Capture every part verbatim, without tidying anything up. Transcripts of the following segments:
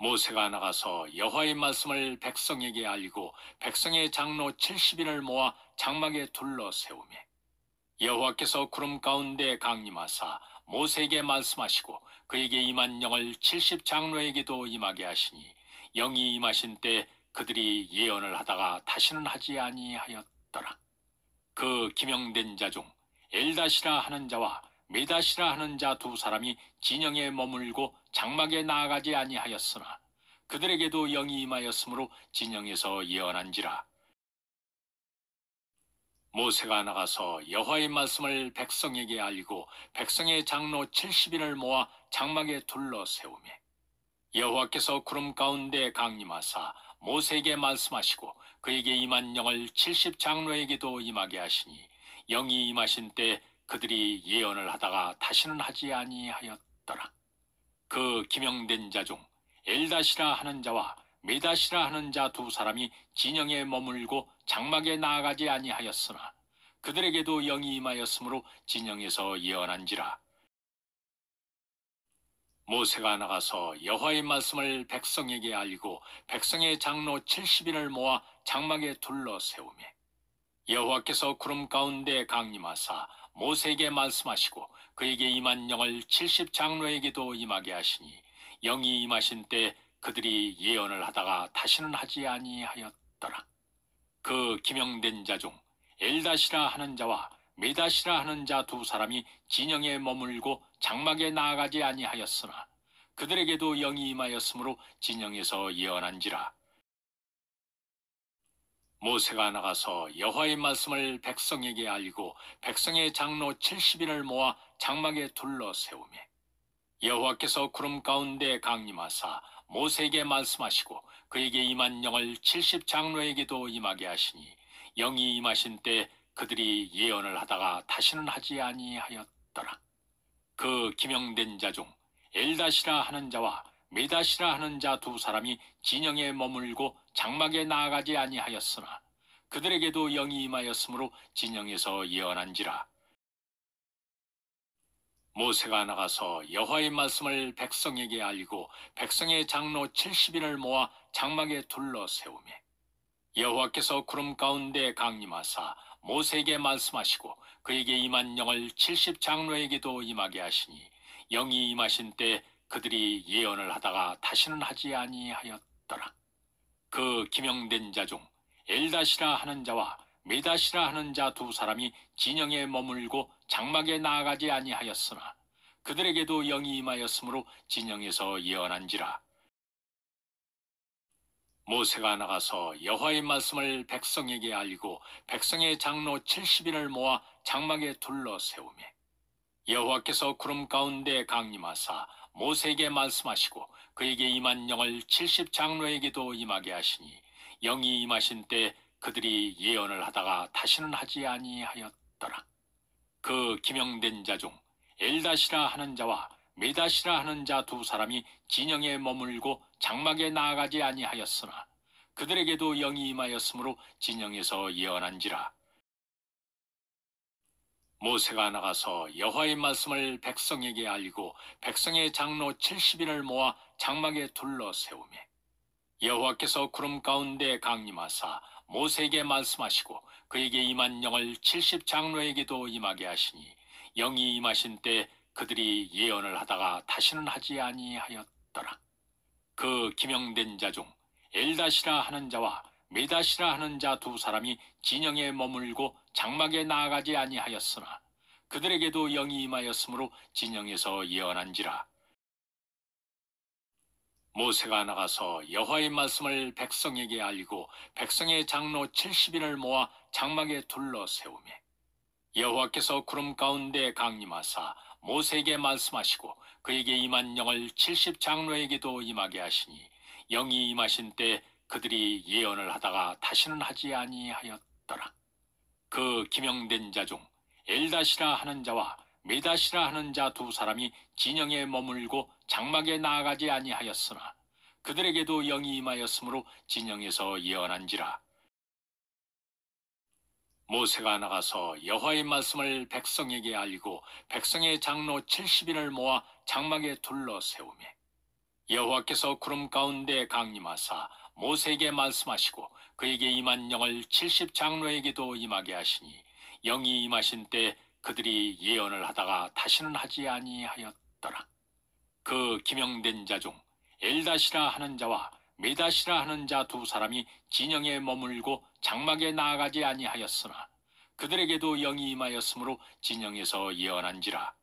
모세가 나가서 여호와의 말씀을 백성에게 알리고 백성의 장로 칠십 인을 모아 장막에 둘러 세우매 여호와께서 구름 가운데 강림하사 모세에게 말씀하시고 그에게 임한 영을 칠십 장로에게도 임하게 하시니 영이 임하신 때 그들이 예언을 하다가 다시는 하지 아니하였더라. 그 기명된 자 중 엘다시라 하는 자와 메다시라 하는 자 두 사람이 진영에 머물고 장막에 나아가지 아니하였으나 그들에게도 영이 임하였으므로 진영에서 예언한지라. 모세가 나가서 여호와의 말씀을 백성에게 알리고 백성의 장로 칠십 인을 모아 장막에 둘러 세우매 여호와께서 구름 가운데 강림하사 모세에게 말씀하시고 그에게 임한 영을 칠십 장로에게도 임하게 하시니 영이 임하신 때 그들이 예언을 하다가 다시는 하지 아니하였더라. 그 기명된 자 중 엘다시라 하는 자와 메다시라 하는 자 두 사람이 진영에 머물고 장막에 나아가지 아니하였으나 그들에게도 영이 임하였으므로 진영에서 예언한지라. 모세가 나가서 여호와의 말씀을 백성에게 알리고 백성의 장로 칠십 인을 모아 장막에 둘러 세우매 여호와께서 구름 가운데 강림하사 모세에게 말씀하시고 그에게 임한 영을 칠십 장로에게도 임하게 하시니 영이 임하신 때 그들이 예언을 하다가 다시는 하지 아니하였더라. 그 기명된 자 중 엘다시라 하는 자와 메다시라 하는 자 두 사람이 진영에 머물고 장막에 나아가지 아니하였으나 그들에게도 영이 임하였으므로 진영에서 예언한지라. 모세가 나가서 여호와의 말씀을 백성에게 알리고 백성의 장로 칠십 인을 모아 장막에 둘러 세우매 여호와께서 구름 가운데 강림하사 모세에게 말씀하시고 그에게 임한 영을 칠십 장로에게도 임하게 하시니 영이 임하신 때 그들이 예언을 하다가 다시는 하지 아니하였더라. 그 기명된 자 중 엘다시라 하는 자와 메다시라 하는 자 두 사람이 진영에 머물고 장막에 나아가지 아니하였으나 그들에게도 영이 임하였으므로 진영에서 예언한지라. 모세가 나가서 여호와의 말씀을 백성에게 알리고 백성의 장로 칠십 인을 모아 장막에 둘러 세우매 여호와께서 구름 가운데 강림하사 모세에게 말씀하시고 그에게 임한 영을 칠십 장로에게도 임하게 하시니 영이 임하신 때 그들이 예언을 하다가 다시는 하지 아니하였더라. 그 기명된 자 중 엘다시라 하는 자와 메다시라 하는 자 두 사람이 진영에 머물고 장막에 나아가지 아니하였으나 그들에게도 영이 임하였으므로 진영에서 예언한지라. 모세가 나가서 여호와의 말씀을 백성에게 알리고 백성의 장로 칠십 인을 모아 장막에 둘러 세우매 여호와께서 구름 가운데 강림하사 모세에게 말씀하시고 그에게 임한 영을 칠십 장로에게도 임하게 하시니 영이 임하신 때 그들이 예언을 하다가 다시는 하지 아니하였더라. 그 기명된 자 중 엘다시라 하는 자와 메다시라 하는 자 두 사람이 진영에 머물고 장막에 나아가지 아니하였으나 그들에게도 영이 임하였으므로 진영에서 예언한지라. 모세가 나가서 여호와의 말씀을 백성에게 알리고 백성의 장로 칠십 인을 모아 장막에 둘러 세우매 여호와께서 구름 가운데 강림하사 모세에게 말씀하시고 그에게 임한 영을 칠십 장로에게도 임하게 하시니 영이 임하신 때 그들이 예언을 하다가 다시는 하지 아니하였더라. 그 기명된 자 중 엘다시라 하는 자와 메다시라 하는 자 두 사람이 진영에 머물고 장막에 나아가지 아니하였으나 그들에게도 영이 임하였으므로 진영에서 예언한지라. 모세가 나가서 여호와의 말씀을 백성에게 알리고 백성의 장로 칠십 인을 모아 장막에 둘러 세우매 여호와께서 구름 가운데 강림하사 모세에게 말씀하시고 그에게 임한 영을 칠십 장로에게도 임하게 하시니 영이 임하신 때 그들이 예언을 하다가 다시는 하지 아니하였더라. 그 기명된 자 중 엘다시라 하는 자와 메다시라 하는 자 두 사람이 진영에 머물고 장막에 나아가지 아니하였으나 그들에게도 영이 임하였으므로 진영에서 예언한지라. 모세가 나가서 여호와의 말씀을 백성에게 알리고 백성의 장로 칠십 인을 모아 장막에 둘러 세우매 여호와께서 구름 가운데 강림하사 모세에게 말씀하시고 그에게 임한 영을 칠십 장로에게도 임하게 하시니 영이 임하신 때 그들이 예언을 하다가 다시는 하지 아니하였더라. 그 기명된 자 중 엘다시라 하는 자와 메다시라 하는 자 두 사람이 진영에 머물고 장막에 나아가지 아니하였으나 그들에게도 영이 임하였으므로 진영에서 예언한지라.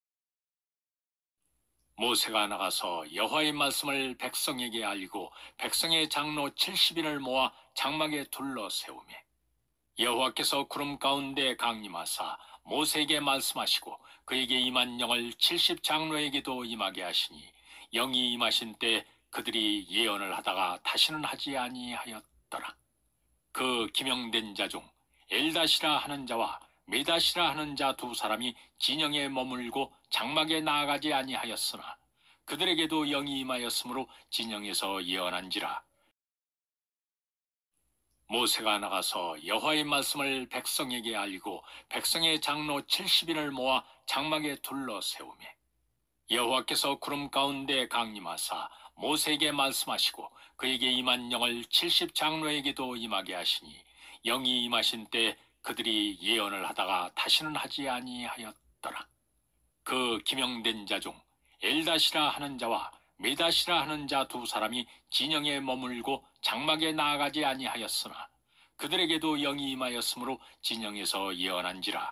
모세가 나가서 여호와의 말씀을 백성에게 알리고 백성의 장로 칠십인을 모아 장막에 둘러 세우매 여호와께서 구름 가운데 강림하사 모세에게 말씀하시고 그에게 임한 영을 칠십 장로에게도 임하게 하시니 영이 임하신 때 그들이 예언을 하다가 다시는 하지 아니하였더라. 그 기명된 자 중 엘다시라 하는 자와 메다시라 하는 자 두 사람이 진영에 머물고 장막에 나아가지 아니하였으나 그들에게도 영이 임하였으므로 진영에서 예언한지라. 모세가 나가서 여호와의 말씀을 백성에게 알리고 백성의 장로 칠십인을 모아 장막에 둘러 세우매 여호와께서 구름 가운데 강림하사 모세에게 말씀하시고 그에게 임한 영을 칠십 장로에게도 임하게 하시니 영이 임하신 때 그들이 예언을 하다가 다시는 하지 아니하였더라. 그 기명된 자 중 엘다시라 하는 자와 메다시라 하는 자 두 사람이 진영에 머물고 장막에 나아가지 아니하였으나 그들에게도 영이 임하였으므로 진영에서 예언한지라.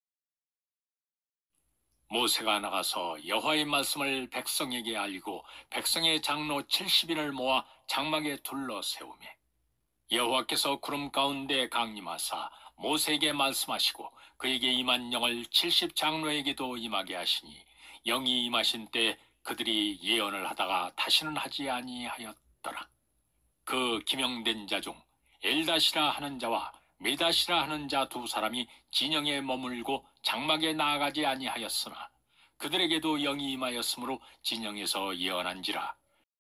모세가 나가서 여호와의 말씀을 백성에게 알리고 백성의 장로 칠십인을 모아 장막에 둘러 세우매 여호와께서 구름 가운데 강림하사 모세에게 말씀하시고 그에게 임한 영을 칠십 장로에게도 임하게 하시니 영이 임하신 때 그들이 예언을 하다가 다시는 하지 아니하였더라. 그 기명된 자 중 엘다시라 하는 자와 메다시라 하는 자 두 사람이 진영에 머물고 장막에 나아가지 아니하였으나 그들에게도 영이 임하였으므로 진영에서 예언한지라.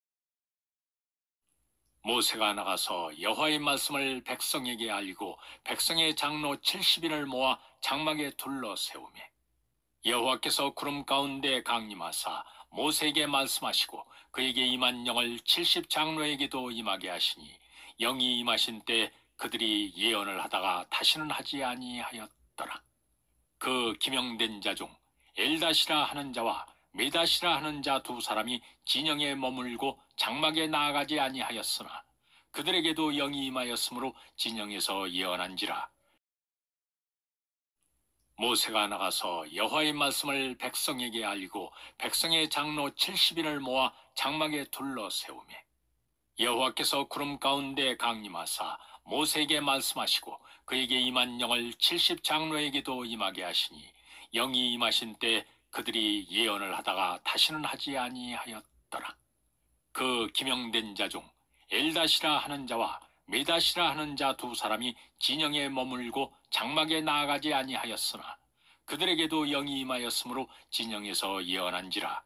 모세가 나가서 여호와의 말씀을 백성에게 알리고 백성의 장로 칠십인을 모아 장막에 둘러 세우매 여호와께서 구름 가운데 강림하사 모세에게 말씀하시고 그에게 임한 영을 칠십 장로에게도 임하게 하시니 영이 임하신 때 그들이 예언을 하다가 다시는 하지 아니하였더라. 그 기명된 자 중 엘다시라 하는 자와 메다시라 하는 자 두 사람이 진영에 머물고 장막에 나아가지 아니하였으나 그들에게도 영이 임하였으므로 진영에서 예언한지라. 모세가 나가서 여호와의 말씀을 백성에게 알리고 백성의 장로 칠십인을 모아 장막에 둘러 세우매 여호와께서 구름 가운데 강림하사 모세에게 말씀하시고 그에게 임한 영을 칠십 장로에게도 임하게 하시니 영이 임하신 때 그들이 예언을 하다가 다시는 하지 아니하였더라. 그 기명된 자 중 엘다시라 하는 자와 메다시라 하는 자 두 사람이 진영에 머물고 장막에 나아가지 아니하였으나 그들에게도 영이 임하였으므로 진영에서 예언한지라.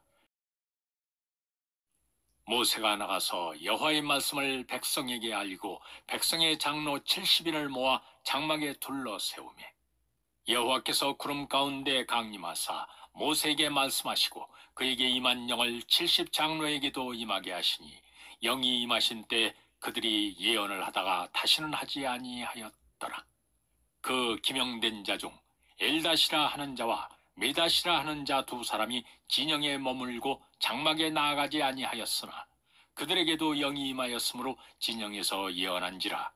모세가 나가서 여호와의 말씀을 백성에게 알리고 백성의 장로 칠십인을 모아 장막에 둘러 세우매 여호와께서 구름 가운데 강림하사 모세에게 말씀하시고 그에게 임한 영을 칠십 장로에게도 임하게 하시니 영이 임하신 때 그들이 예언을 하다가 다시는 하지 아니하였더라. 그 기명된 자 중 엘다시라 하는 자와 메다시라 하는 자 두 사람이 진영에 머물고 장막에 나아가지 아니하였으나 그들에게도 영이 임하였으므로 진영에서 예언한지라.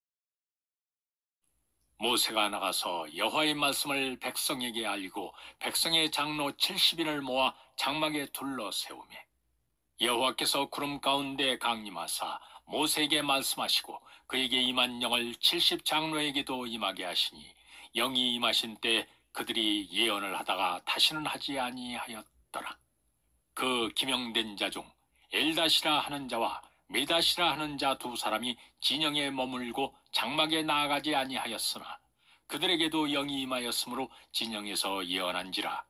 모세가 나가서 여호와의 말씀을 백성에게 알리고 백성의 장로 칠십인을 모아 장막에 둘러 세우매 여호와께서 구름 가운데 강림하사 모세에게 말씀하시고 그에게 임한 영을 칠십 장로에게도 임하게 하시니 영이 임하신 때 그들이 예언을 하다가 다시는 하지 아니하였더라. 그 기명된 자 중 엘다시라 하는 자와 메다시라 하는 자 두 사람이 진영에 머물고 장막에 나아가지 아니하였으나 그들에게도 영이 임하였으므로 진영에서 예언한지라.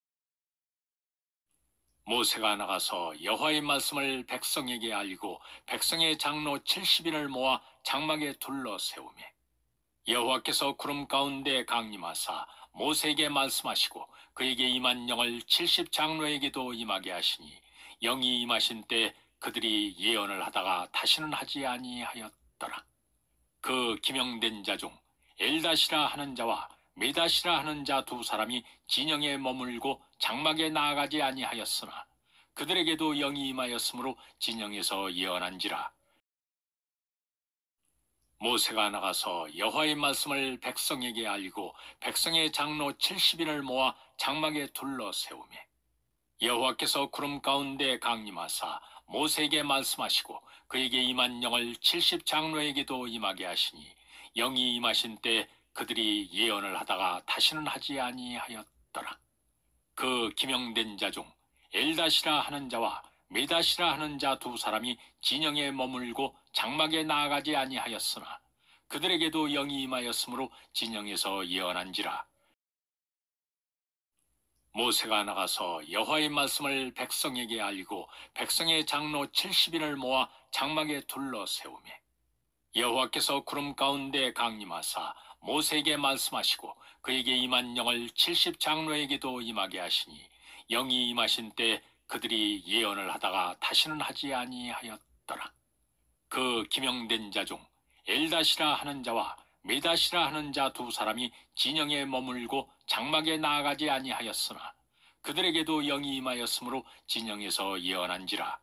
모세가 나가서 여호와의 말씀을 백성에게 알리고 백성의 장로 칠십인을 모아 장막에 둘러 세우매 여호와께서 구름 가운데 강림하사 모세에게 말씀하시고 그에게 임한 영을 칠십 장로에게도 임하게 하시니 영이 임하신 때 그들이 예언을 하다가 다시는 하지 아니하였더라. 그 기명된 자 중 엘다시라 하는 자와 메다시라 하는 자 두 사람이 진영에 머물고 장막에 나아가지 아니하였으나 그들에게도 영이 임하였으므로 진영에서 예언한지라. 모세가 나가서 여호와의 말씀을 백성에게 알리고 백성의 장로 칠십 인을 모아 장막에 둘러 세우며 여호와께서 구름 가운데 강림하사 모세에게 말씀하시고 그에게 임한 영을 칠십 장로에게도 임하게 하시니 영이 임하신 때 그들이 예언을 하다가 다시는 하지 아니하였더라. 그 기명된 자 중 엘다시라 하는 자와 메다시라 하는 자 두 사람이 진영에 머물고 장막에 나아가지 아니하였으나 그들에게도 영이 임하였으므로 진영에서 예언한지라. 모세가 나가서 여호와의 말씀을 백성에게 알리고 백성의 장로 칠십 인을 모아 장막에 둘러 세우며 여호와께서 구름 가운데 강림하사 모세에게 말씀하시고 그에게 임한 영을 칠십 장로에게도 임하게 하시니 영이 임하신 때 그들이 예언을 하다가 다시는 하지 아니하였더라. 그 기명된 자 중 엘다시라 하는 자와 메다시라 하는 자 두 사람이 진영에 머물고 장막에 나아가지 아니하였으나 그들에게도 영이 임하였으므로 진영에서 예언한지라.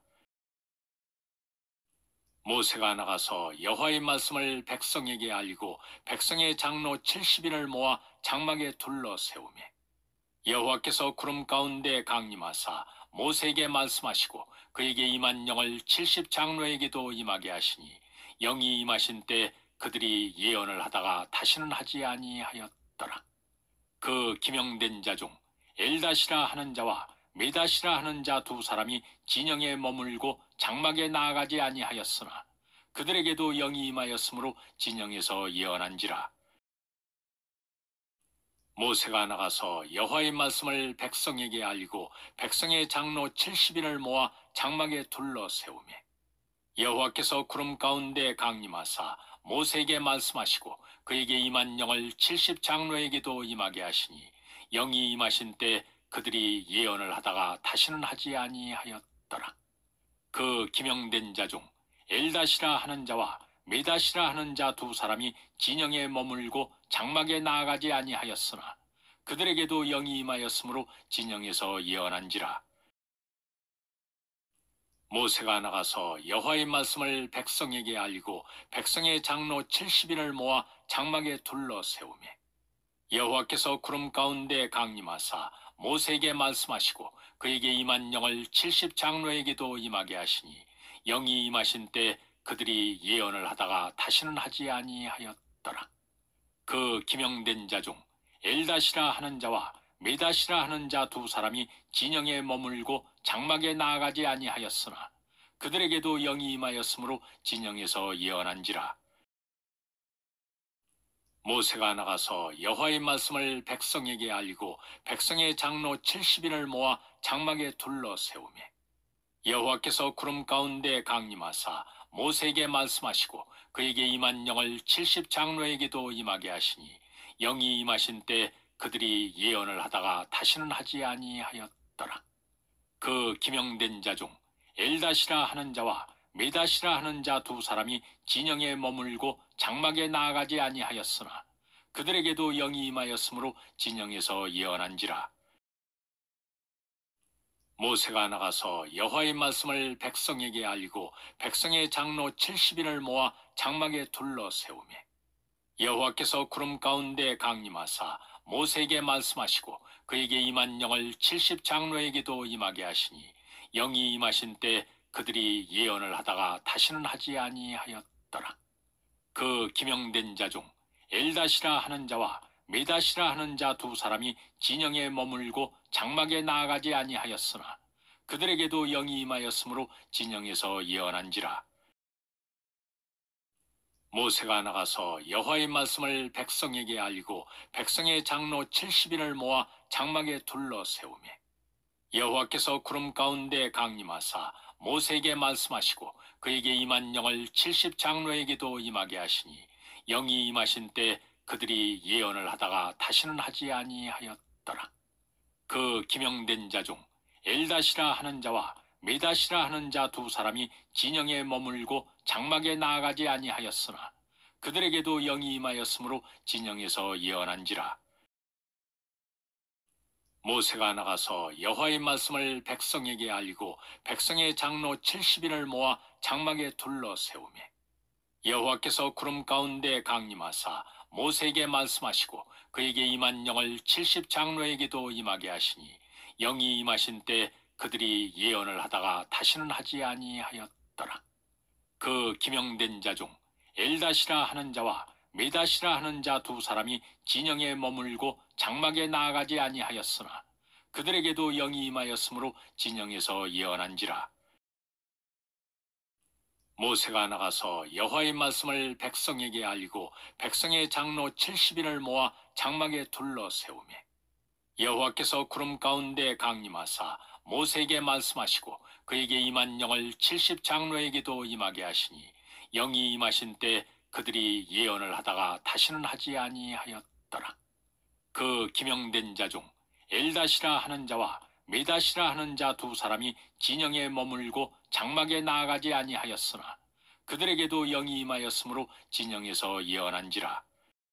모세가 나가서 여호와의 말씀을 백성에게 알리고 백성의 장로 칠십 인을 모아 장막에 둘러 세우며 여호와께서 구름 가운데 강림하사 모세에게 말씀하시고 그에게 임한 영을 칠십 장로에게도 임하게 하시니 영이 임하신 때 그들이 예언을 하다가 다시는 하지 아니하였더라. 그 기명된 자 중 엘다시라 하는 자와 메다시라 하는 자 두 사람이 진영에 머물고 장막에 나아가지 아니하였으나 그들에게도 영이 임하였으므로 진영에서 예언한지라. 모세가 나가서 여호와의 말씀을 백성에게 알리고 백성의 장로 칠십 인을 모아 장막에 둘러 세우며 여호와께서 구름 가운데 강림하사 모세에게 말씀하시고 그에게 임한 영을 칠십 장로에게도 임하게 하시니 영이 임하신 때 그들이 예언을 하다가 다시는 하지 아니하였더라. 그 기명된 자 중 엘다시라 하는 자와 메다시라 하는 자 두 사람이 진영에 머물고 장막에 나아가지 아니하였으나 그들에게도 영이 임하였으므로 진영에서 예언한지라. 모세가 나가서 여호와의 말씀을 백성에게 알리고 백성의 장로 칠십 인을 모아 장막에 둘러 세우며 여호와께서 구름 가운데 강림하사 모세에게 말씀하시고 그에게 임한 영을 칠십 장로에게도 임하게 하시니 영이 임하신 때 그들이 예언을 하다가 다시는 하지 아니하였더라. 그 기명된 자 중 엘다시라 하는 자와 메다시라 하는 자 두 사람이 진영에 머물고 장막에 나아가지 아니하였으나 그들에게도 영이 임하였으므로 진영에서 예언한지라. 모세가 나가서 여호와의 말씀을 백성에게 알리고 백성의 장로 칠십 인을 모아 장막에 둘러 세우며 여호와께서 구름 가운데 강림하사 모세에게 말씀하시고 그에게 임한 영을 칠십 장로에게도 임하게 하시니 영이 임하신 때 그들이 예언을 하다가 다시는 하지 아니하였더라. 그 기명된 자 중 엘다시라 하는 자와 메다시라 하는 자 두 사람이 진영에 머물고 장막에 나아가지 아니하였으나 그들에게도 영이 임하였으므로 진영에서 예언한지라. 모세가 나가서 여호와의 말씀을 백성에게 알리고 백성의 장로 칠십 인을 모아 장막에 둘러 세우며 여호와께서 구름 가운데 강림하사 모세에게 말씀하시고 그에게 임한 영을 칠십 장로에게도 임하게 하시니 영이 임하신 때 그들이 예언을 하다가 다시는 하지 아니하였더라. 그 기명된 자 중 엘다시라 하는 자와 메다시라 하는 자 두 사람이 진영에 머물고 장막에 나아가지 아니하였으나 그들에게도 영이 임하였으므로 진영에서 예언한지라. 모세가 나가서 여호와의 말씀을 백성에게 알리고 백성의 장로 칠십 인을 모아 장막에 둘러 세우며 여호와께서 구름 가운데 강림하사 모세에게 말씀하시고 그에게 임한 영을 칠십 장로에게도 임하게 하시니 영이 임하신 때 그들이 예언을 하다가 다시는 하지 아니하였더라. 그 기명된 자 중 엘다시라 하는 자와 메다시라 하는 자 두 사람이 진영에 머물고 장막에 나아가지 아니하였으나 그들에게도 영이 임하였으므로 진영에서 예언한지라. 모세가 나가서 여호와의 말씀을 백성에게 알리고 백성의 장로 칠십인을 모아 장막에 둘러 세우매 여호와께서 구름 가운데 강림하사 모세에게 말씀하시고 그에게 임한 영을 칠십 장로에게도 임하게 하시니 영이 임하신 때 그들이 예언을 하다가 다시는 하지 아니하였더라. 그 기명된 자 중 엘다시라 하는 자와 메다시라 하는 자 두 사람이 진영에 머물고 장막에 나아가지 아니하였으나 그들에게도 영이 임하였으므로 진영에서 예언한지라. 모세가 나가서 여호와의 말씀을 백성에게 알리고 백성의 장로 칠십인을 모아 장막에 둘러 세우매 여호와께서 구름 가운데 강림하사 모세에게 말씀하시고 그에게 임한 영을 칠십 장로에게도 임하게 하시니 영이 임하신 때 그들이 예언을 하다가 다시는 하지 아니하였더라. 그 기명된 자 중 엘다시라 하는 자와 메다시라 하는 자 두 사람이 진영에 머물고 장막에 나아가지 아니하였으나 그들에게도 영이 임하였으므로 진영에서 예언한지라.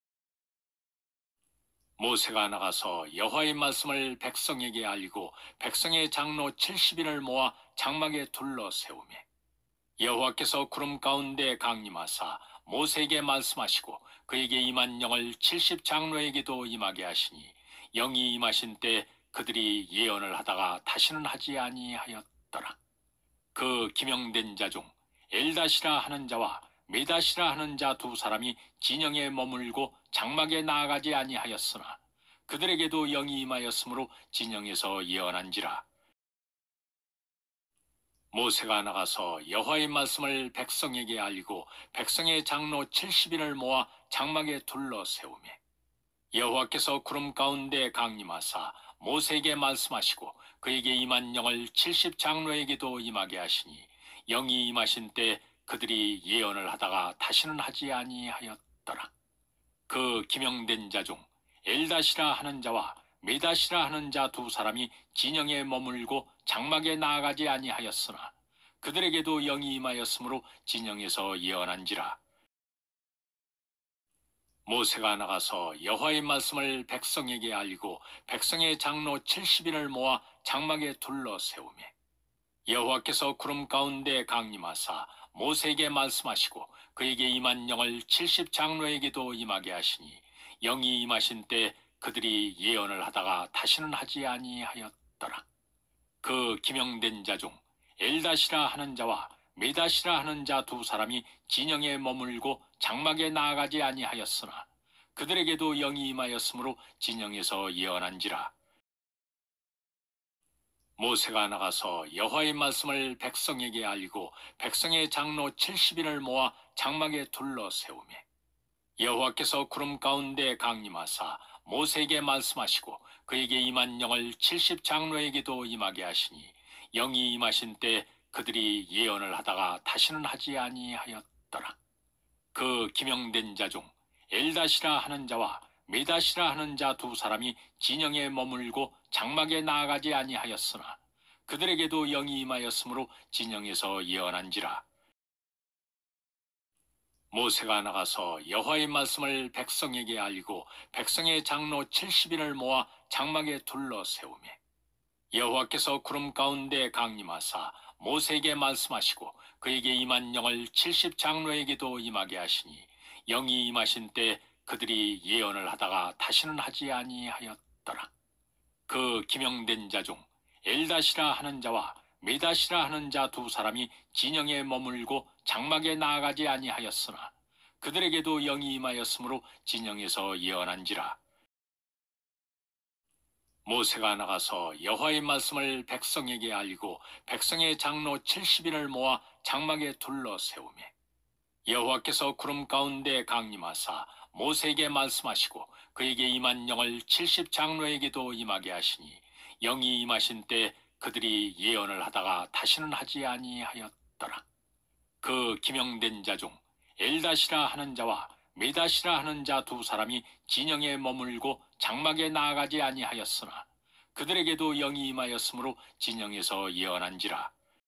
모세가 나가서 여호와의 말씀을 백성에게 알리고 백성의 장로 칠십인을 모아 장막에 둘러 세우매 여호와께서 구름 가운데 강림하사 모세에게 말씀하시고 그에게 임한 영을 칠십 장로에게도 임하게 하시니 영이 임하신 때 그들이 예언을 하다가 다시는 하지 아니하였더라. 그 기명된 자 중 엘다시라 하는 자와 메다시라 하는 자 두 사람이 진영에 머물고 장막에 나아가지 아니하였으나 그들에게도 영이 임하였으므로 진영에서 예언한지라. 모세가 나가서 여호와의 말씀을 백성에게 알리고 백성의 장로 칠십인을 모아 장막에 둘러 세우매 여호와께서 구름 가운데 강림하사 모세에게 말씀하시고 그에게 임한 영을 칠십 장로에게도 임하게 하시니 영이 임하신 때 그들이 예언을 하다가 다시는 하지 아니하였더라. 그 기명된 자 중 엘다시라 하는 자와 메다시라 하는 자 두 사람이 진영에 머물고 장막에 나아가지 아니하였으나 그들에게도 영이 임하였으므로 진영에서 예언한지라. 모세가 나가서 여호와의 말씀을 백성에게 알리고 백성의 장로 칠십인을 모아 장막에 둘러 세우매 여호와께서 구름 가운데 강림하사 모세에게 말씀하시고 그에게 임한 영을 칠십 장로에게도 임하게 하시니 영이 임하신 때 그들이 예언을 하다가 다시는 하지 아니하였더라. 그 기명된 자 중 엘다시라 하는 자와 메다시라 하는 자 두 사람이 진영에 머물고 장막에 나아가지 아니하였으나 그들에게도 영이 임하였으므로 진영에서 예언한지라. 모세가 나가서 여호와의 말씀을 백성에게 알리고 백성의 장로 칠십인을 모아 장막에 둘러 세우매 여호와께서 구름 가운데 강림하사 모세에게 말씀하시고 그에게 임한 영을 칠십 장로에게도 임하게 하시니 영이 임하신 때 그들이 예언을 하다가 다시는 하지 아니하였더라. 그 기명된 자 중 엘다시라 하는 자와 메다시라 하는 자 두 사람이 진영에 머물고 장막에 나아가지 아니하였으나 그들에게도 영이 임하였으므로 진영에서 예언한지라. 모세가 나가서 여호와의 말씀을 백성에게 알리고 백성의 장로 칠십인을 모아 장막에 둘러 세우매 여호와께서 구름 가운데 강림하사 모세에게 말씀하시고 그에게 임한 영을 칠십 장로에게도 임하게 하시니 영이 임하신 때 그들이 예언을 하다가 다시는 하지 아니하였더라. 그 기명된 자 중 엘다시라 하는 자와 메다시라 하는 자 두 사람이 진영에 머물고 장막에 나아가지 아니하였으나 그들에게도 영이 임하였으므로 진영에서 예언한지라. 모세가 나가서 여호와의 말씀을 백성에게 알리고 백성의 장로 칠십인을 모아 장막에 둘러 세우매 여호와께서 구름 가운데 강림하사 모세에게 말씀하시고 그에게 임한 영을 칠십 장로에게도 임하게 하시니 영이 임하신 때 그들이 예언을 하다가 다시는 하지 아니하였더라. 그 기명된 자 중 엘다시라 하는 자와 메다시라 하는 자 두 사람이 진영에 머물고 장막에 나아가지 아니하였으나 그들에게도 영이 임하였으므로 진영에서 예언한지라.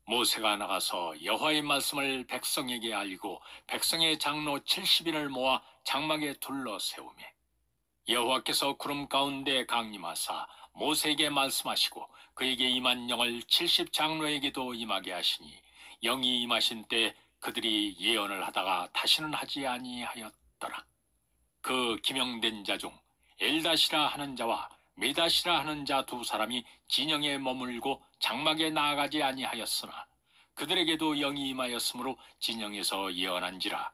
모세가 나가서 여호와의 말씀을 백성에게 알리고 백성의 장로 칠십인을 모아 장막에 둘러 세우매 여호와께서 구름 가운데 강림하사 모세에게 말씀하시고 그에게 임한 영을 칠십 장로에게도 임하게 하시니 영이 임하신 때 그들이 예언을 하다가 다시는 하지 아니하였더라. 그 기명된 자 중 엘다시라 하는 자와 메다시라 하는 자 두 사람이 진영에 머물고 장막에 나아가지 아니하였으나 그들에게도 영이 임하였으므로 진영에서 예언한지라.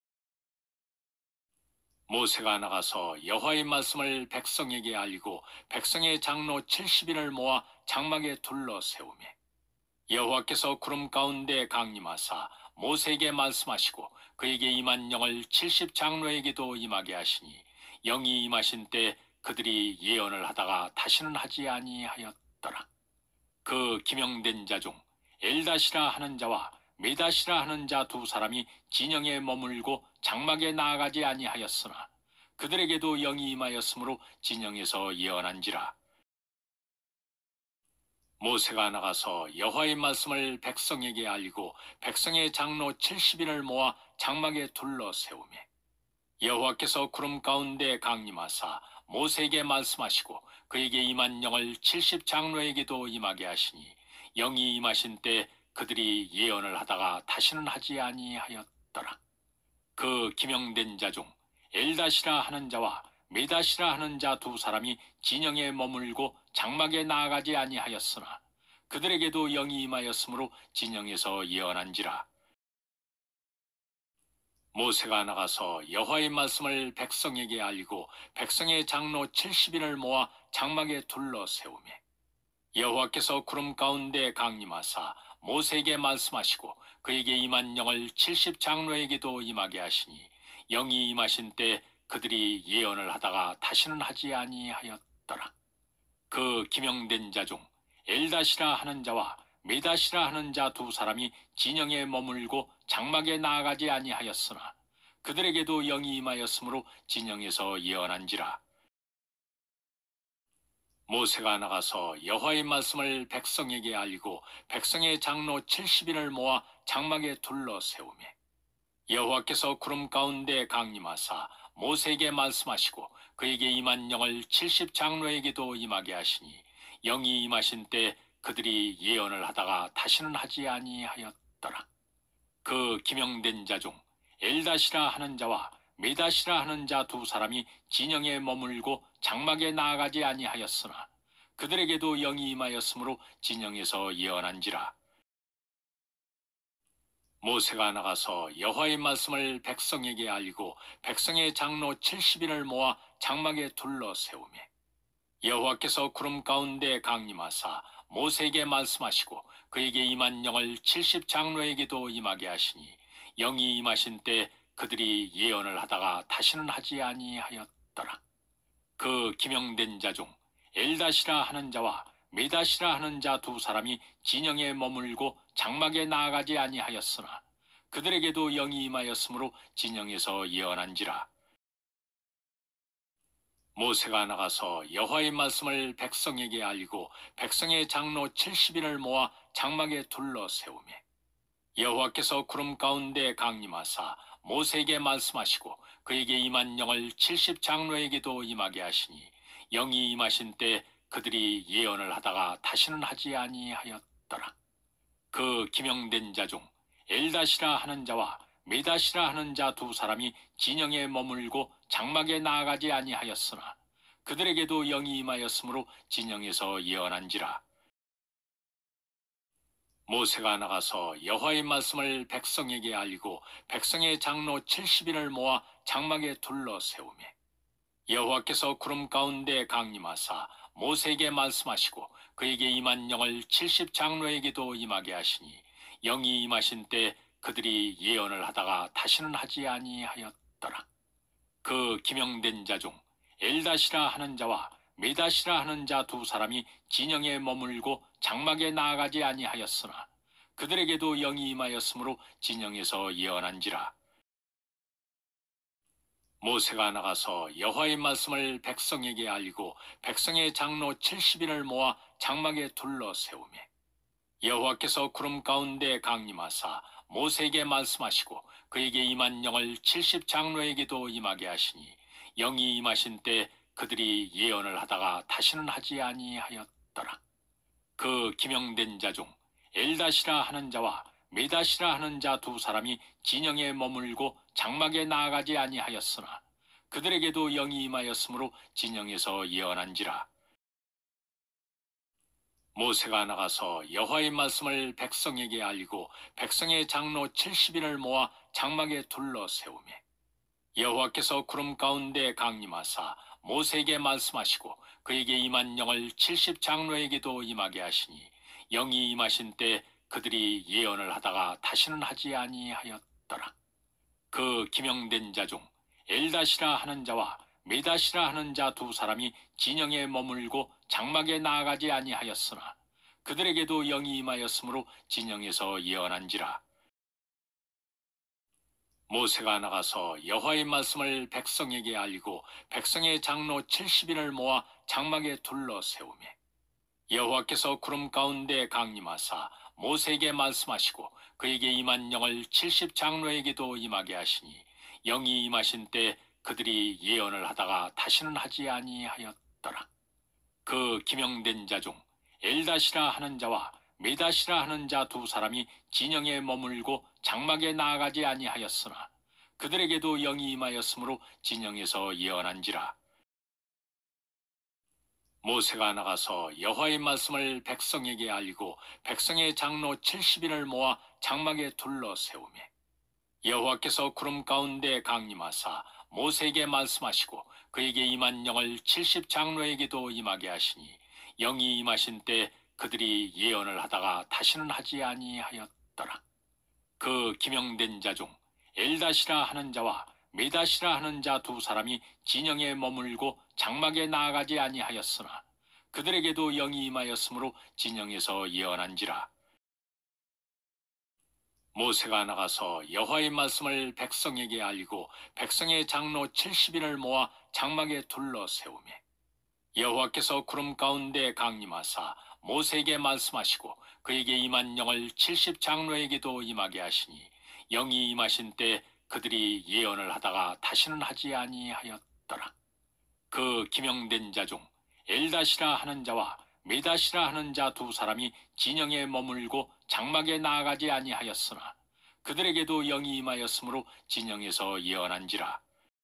모세가 나가서 여호와의 말씀을 백성에게 알리고 백성의 장로 칠십인을 모아 장막에 둘러 세우매 여호와께서 구름 가운데 강림하사 모세에게 말씀하시고 그에게 임한 영을 칠십 장로에게도 임하게 하시니 영이 임하신 때 그들이 예언을 하다가 다시는 하지 아니하였더라. 그 기명된 자 중 엘다시라 하는 자와 메다시라 하는 자 두 사람이 진영에 머물고 장막에 나아가지 아니하였으나 그들에게도 영이 임하였으므로 진영에서 예언한지라. 모세가 나가서 여호와의 말씀을 백성에게 알리고 백성의 장로 칠십인을 모아 장막에 둘러 세우매 여호와께서 구름 가운데 강림하사 모세에게 말씀하시고 그에게 임한 영을 칠십 장로에게도 임하게 하시니 영이 임하신 때 그들이 예언을 하다가 다시는 하지 아니하였더라. 그 기명된 자 중 엘다시라 하는 자와 메다시라 하는 자 두 사람이 진영에 머물고 장막에 나아가지 아니하였으나 그들에게도 영이 임하였으므로 진영에서 예언한지라. 모세가 나가서 여호와의 말씀을 백성에게 알리고 백성의 장로 칠십인을 모아 장막에 둘러 세우매 여호와께서 구름 가운데 강림하사 모세에게 말씀하시고 그에게 임한 영을 칠십 장로에게도 임하게 하시니 영이 임하신 때 그들이 예언을 하다가 다시는 하지 아니하였더라. 그 기명된 자 중 엘다시라 하는 자와 메다시라 하는 자 두 사람이 진영에 머물고 장막에 나아가지 아니하였으나 그들에게도 영이 임하였으므로 진영에서 예언한지라. 모세가 나가서 여호와의 말씀을 백성에게 알리고 백성의 장로 칠십인을 모아 장막에 둘러 세우매 여호와께서 구름 가운데 강림하사 모세에게 말씀하시고 그에게 임한 영을 칠십 장로에게도 임하게 하시니 영이 임하신 때 그들이 예언을 하다가 다시는 하지 아니하였더라. 그 기명된 자 중 엘다시라 하는 자와 메다시라 하는 자 두 사람이 진영에 머물고 장막에 나아가지 아니하였으나 그들에게도 영이 임하였으므로 진영에서 예언한지라. 모세가 나가서 여호와의 말씀을 백성에게 알리고 백성의 장로 칠십인을 모아 장막에 둘러 세우매 여호와께서 구름 가운데 강림하사 모세에게 말씀하시고 그에게 임한 영을 칠십 장로에게도 임하게 하시니 영이 임하신 때 그들이 예언을 하다가 다시는 하지 아니하였더라. 그 기명된 자 중 엘다시라 하는 자와 메다시라 하는 자 두 사람이 진영에 머물고 장막에 나아가지 아니하였으나 그들에게도 영이 임하였으므로 진영에서 예언한지라. 모세가 나가서 여호와의 말씀을 백성에게 알리고 백성의 장로 칠십인을 모아 장막에 둘러 세우매 여호와께서 구름 가운데 강림하사 모세에게 말씀하시고 그에게 임한 영을 칠십 장로에게도 임하게 하시니 영이 임하신 때 그들이 예언을 하다가 다시는 하지 아니하였더라. 그 기명된 자 중 엘다시라 하는 자와 메다시라 하는 자 두 사람이 진영에 머물고 장막에 나아가지 아니하였으나 그들에게도 영이 임하였으므로 진영에서 예언한지라. 모세가 나가서 여호와의 말씀을 백성에게 알리고 백성의 장로 칠십인을 모아 장막에 둘러 세우매 여호와께서 구름 가운데 강림하사 모세에게 말씀하시고 그에게 임한 영을 칠십 장로에게도 임하게 하시니 영이 임하신 때 그들이 예언을 하다가 다시는 하지 아니하였더라. 그 기명된 자 중 엘다시라 하는 자와 메다시라 하는 자 두 사람이 진영에 머물고 장막에 나아가지 아니하였으나 그들에게도 영이 임하였으므로 진영에서 예언한지라. 모세가 나가서 여호와의 말씀을 백성에게 알리고 백성의 장로 칠십인을 모아 장막에 둘러 세우매 여호와께서 구름 가운데 강림하사 모세에게 말씀하시고 그에게 임한 영을 칠십 장로에게도 임하게 하시니 영이 임하신 때 그들이 예언을 하다가 다시는 하지 아니하였더라. 그 기명된 자 중 엘다시라 하는 자와 메다시라 하는 자 두 사람이 진영에 머물고 장막에 나아가지 아니하였으나 그들에게도 영이 임하였으므로 진영에서 예언한지라. 모세가 나가서 여호와의 말씀을 백성에게 알리고 백성의 장로 칠십인을 모아 장막에 둘러 세우매 여호와께서 구름 가운데 강림하사 모세에게 말씀하시고 그에게 임한 영을 칠십 장로에게도 임하게 하시니 영이 임하신 때 그들이 예언을 하다가 다시는 하지 아니하였더라. 그 기명된 자 중 엘다시라 하는 자와 메다시라 하는 자 두 사람이 진영에 머물고 장막에 나아가지 아니하였으나 그들에게도 영이 임하였으므로 진영에서 예언한지라. 모세가 나가서 여호와의 말씀을 백성에게 알리고 백성의 장로 칠십인을 모아 장막에 둘러 세우매 여호와께서 구름 가운데 강림하사 모세에게 말씀하시고 그에게 임한 영을 칠십 장로에게도 임하게 하시니 영이 임하신 때 그들이 예언을 하다가 다시는 하지 아니하였더라. 그 기명된 자 중 엘다시라 하는 자와 메다시라 하는 자 두 사람이 진영에 머물고 장막에 나아가지 아니하였으나 그들에게도 영이 임하였으므로 진영에서 예언한지라. 모세가 나가서 여호와의 말씀을 백성에게 알리고 백성의 장로 칠십인을 모아 장막에 둘러 세우매 여호와께서 구름 가운데 강림하사 모세에게 말씀하시고 그에게 임한 영을 칠십 장로에게도 임하게 하시니 영이 임하신 때 그들이 예언을 하다가 다시는 하지 아니하였더라. 그 기명된 자 중 엘다시라 하는 자와 메다시라 하는 자 두 사람이 진영에 머물고 장막에 나아가지 아니하였으나 그들에게도 영이 임하였으므로 진영에서 예언한지라. 모세가 나가서 여호와의 말씀을 백성에게 알리고 백성의 장로 칠십인을 모아 장막에 둘러 세우매 여호와께서 구름 가운데 강림하사 모세에게 말씀하시고 그에게 임한 영을 칠십 장로에게도 임하게 하시니 영이 임하신 때 그들이 예언을 하다가 다시는 하지 아니하였더라. 그 기명된 자 중 엘다시라 하는 자와 메다시라 하는 자 두 사람이 진영에 머물고 장막에 나아가지 아니하였으나 그들에게도 영이 임하였으므로 진영에서 예언한지라.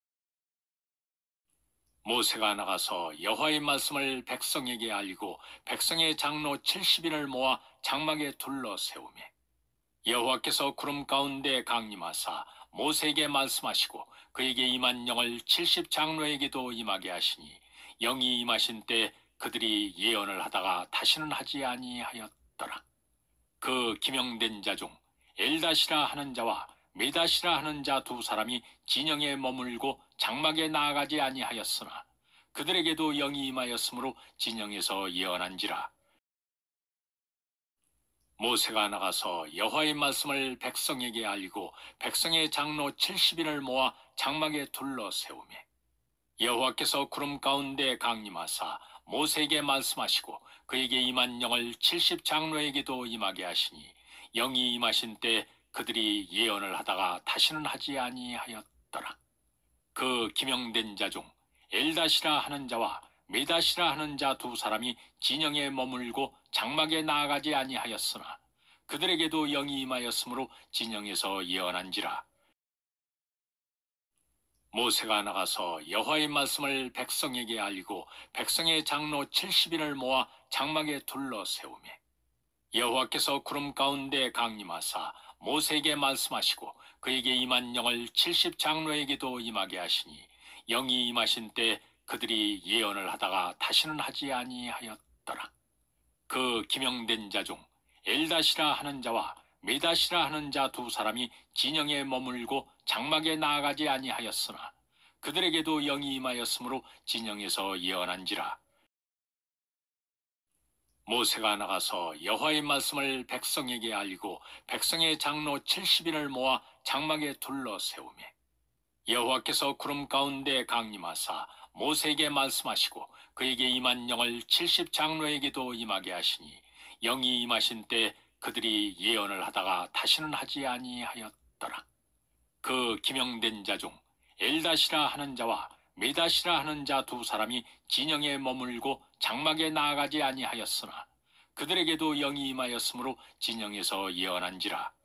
모세가 나가서 여호와의 말씀을 백성에게 알리고 백성의 장로 칠십인을 모아 장막에 둘러 세우매 여호와께서 구름 가운데 강림하사 모세에게 말씀하시고 그에게 임한 영을 칠십 장로에게도 임하게 하시니 영이 임하신 때 그들이 예언을 하다가 다시는 하지 아니하였더라. 그 기명된 자 중 엘다시라 하는 자와 메다시라 하는 자 두 사람이 진영에 머물고 장막에 나아가지 아니하였으나 그들에게도 영이 임하였으므로 진영에서 예언한지라. 모세가 나가서 여호와의 말씀을 백성에게 알리고 백성의 장로 칠십인을 모아 장막에 둘러 세우매 여호와께서 구름 가운데 강림하사 모세에게 말씀하시고 그에게 임한 영을 칠십 장로에게도 임하게 하시니 영이 임하신 때 그들이 예언을 하다가 다시는 하지 아니하였더라. 그 기명된 자 중 엘다시라 하는 자와 메다시라 하는 자 두 사람이 진영에 머물고 장막에 나아가지 아니하였으나 그들에게도 영이 임하였으므로 진영에서 예언한지라. 모세가 나가서 여호와의 말씀을 백성에게 알리고 백성의 장로 칠십인을 모아 장막에 둘러 세우매 여호와께서 구름 가운데 강림하사 모세에게 말씀하시고 그에게 임한 영을 칠십 장로에게도 임하게 하시니 영이 임하신 때 그들이 예언을 하다가 다시는 하지 아니하였더라. 그 기명된 자 중 엘다시라 하는 자와 메다시라 하는 자 두 사람이 진영에 머물고 장막에 나아가지 아니하였으나 그들에게도 영이 임하였으므로 진영에서 예언한지라. 모세가 나가서 여호와의 말씀을 백성에게 알리고 백성의 장로 칠십인을 모아 장막에 둘러 세우매 여호와께서 구름 가운데 강림하사 모세에게 말씀하시고 그에게 임한 영을 칠십 장로에게도 임하게 하시니 영이 임하신 때 그들이 예언을 하다가 다시는 하지 아니하였더라. 그 기명된 자 중 엘다시라 하는 자와 메다시라 하는 자 두 사람이 진영에 머물고 장막에 나아가지 아니하였으나 그들에게도 영이 임하였으므로 진영에서 예언한지라.